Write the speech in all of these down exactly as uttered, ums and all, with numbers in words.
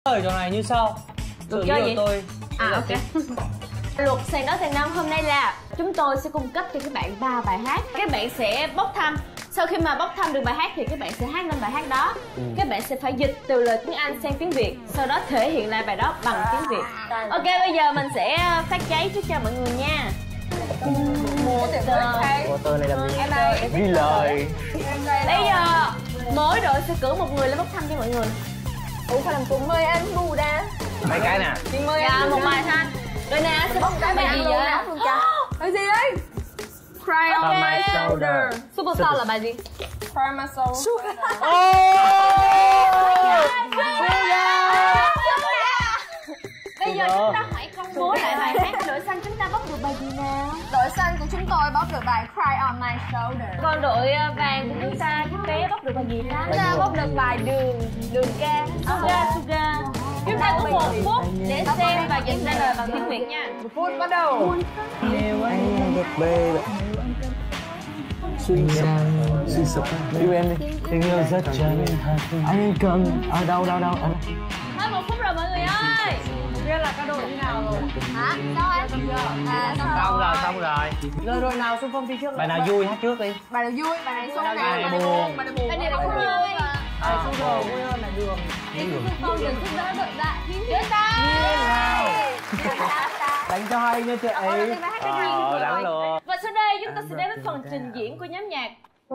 Ở chỗ này như sau. Luật chơi gì? Tôi à ok. Luật sàn đó sàn năm hôm nay là chúng tôi sẽ cung cấp cho các bạn ba bài hát. Các bạn sẽ bốc thăm. Sau khi mà bốc thăm được bài hát thì các bạn sẽ hát lên bài hát đó. ừ. Các bạn sẽ phải dịch từ lời tiếng Anh sang tiếng Việt, sau đó thể hiện lại bài đó bằng tiếng Việt. Ok, bây giờ mình sẽ phát giấy trước cho mọi người nha. Motor này làm gì? Ghi lời. Bây giờ mỗi đội sẽ cử một người lên bốc thăm cho mọi người. Ủa phải làm cùng mời anh bù ra. Mấy cái nè. Chị mời dạ, anh. một bài ha. Đội nào sẽ bốc cái bài gì vậy? Bài gì đấy? Cry on my shoulder. Superstar là bài gì? Cry my soul. Bây giờ chúng ta hãy công bố lại bài hát. Đội xanh chúng ta bốc được bài gì nào? Đội xanh của chúng tôi bốc được bài Cry on my shoulder. Còn đội vàng của chúng ta bé bốc được bài gì ta? Chúng ta bốc được bài đường, đường ca, sugar, sugar. Chúng ta có một phút để xem và dịch ra lời bằng tiếng Việt nha. Một phút bắt đầu. Suy sụp, suy sụp. Yêu em đi. Tình yêu rất chân thành. Anh cần ở đâu đâu đâu. Hết một phút rồi mọi người ơi. Biết là các đội như nào rồi? Hả? Sao em? À, xong, xong rồi, xong rồi. Rồi đội nào xung phong đi trước? Bài nào vui hát trước đi. Bài nào vui, bài này xung này, bài này buồn. Bài này buồn. Bài này không vui. Bài xung rồi vui hơn là đường. Đi xung phong đừng giúp đỡ đội bạn. Đưa ta. Đánh cho hay nha chị. Ờ, đánh luôn. Và sau đây chúng ta sẽ đến với phần trình diễn của nhóm nhạc.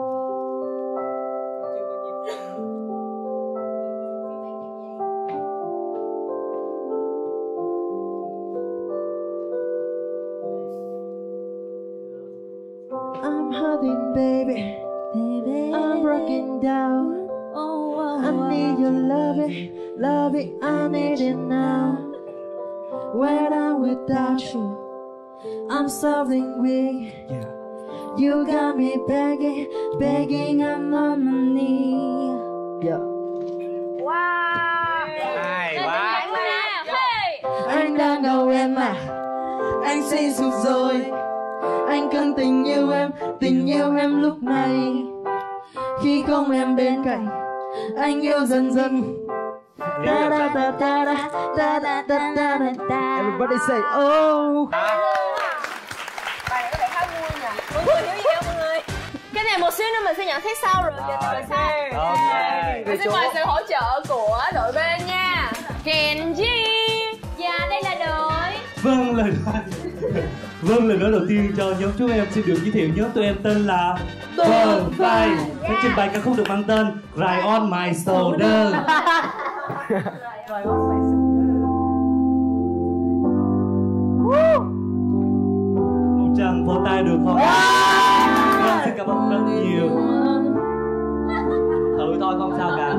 I'm hurting, baby. baby. I'm broken down. Oh, oh, I need your loving, loving. I need it now. When I'm without you, I'm something weak. Yeah. You got me begging, begging. I'm on my knees. Yeah. Wow. Hay quá. Hey. Anh đang đâu em à? Anh suy sụp rồi. Anh cần tình yêu em, tình yêu em lúc này. Khi không em bên cạnh, anh yêu dần dần. Da da da da da da da da da da. Everybody say oh. Bài này có vẻ khá vui nhỉ? Mọi người hiểu gì không mọi người? Cái này một xíu nữa mình sẽ nhận xét sau rồi. Ok. Ok. Mình xin mời sự hỗ trợ của đội B nha. Kenji. Và đây là đội. Vâng, lời nói Vâng, lời nói đầu tiên cho nhóm chúng em xin được giới thiệu nhóm tụi em tên là Tường Phai. Sẽ trình bày ca khúc được mang tên Cry on my shoulder. Một tràng vỗ tay được không? Vâng, xin cảm ơn rất nhiều. Thử thôi không sao cả.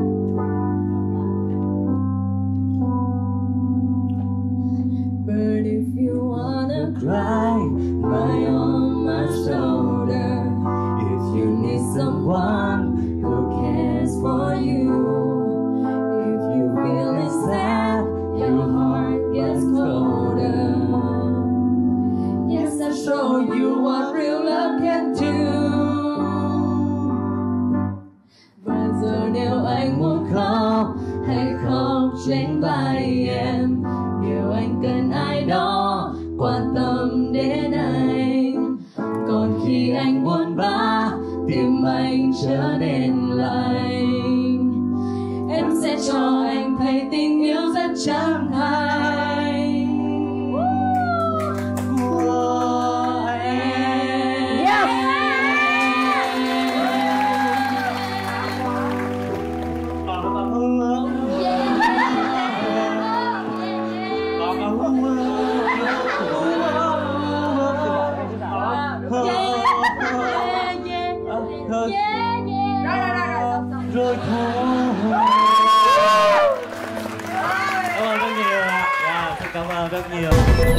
But if you wanna cry, cry on my shoulder. If you need someone who cares for you, if you feeling sad, your heart gets colder. Yes, I'll show you what real love can do. Và giờ nếu anh muốn khóc, hãy khóc trên vai em. Nếu anh cần ai đó quan tâm đến anh, còn khi anh buồn bã tim anh trở nên lạnh, em sẽ cho anh thấy tình yêu rất chân thành của em. Yes. Rồi thôi. Cảm ơn rất nhiều ạ. Yeah, xin cảm ơn rất nhiều.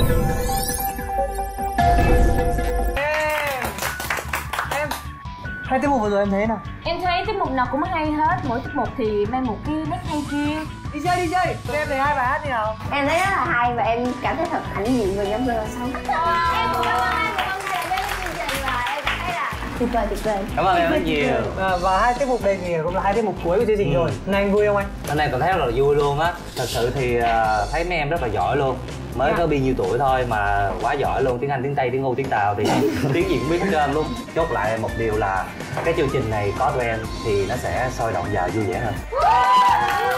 Em hai tiết mục vừa rồi em thấy nào? Em thấy tiết mục nào cũng hay hết. Mỗi tiết mục thì mang một cái nét hay riêng. Đi chơi đi chơi. Tụi em thấy hai bài hát như nào? Em thấy rất là hay và em cảm thấy thật hãnh diện về nhóm Rơ Sống. Em cũng cảm ơn anh và hôm nay đã đến với chương trình và em cảm thấy là Tuyệt vời, tuyệt vời. Cảm ơn em rất nhiều. À, và hai tiết mục này thì cũng là hai tiết mục cuối của chương trình Ừ. rồi. Này anh vui không anh? Hôm nay tôi thấy rất là vui luôn á. Thật sự thì uh, thấy mấy em rất là giỏi luôn. Mới có bao nhiêu tuổi thôi mà quá giỏi luôn. Tiếng Anh, tiếng Tây, tiếng Âu, tiếng Tàu thì tiếng gì cũng biết hết trơn luôn. Chốt lại một điều là cái chương trình này có tụi em thì nó sẽ sôi động và vui vẻ hơn.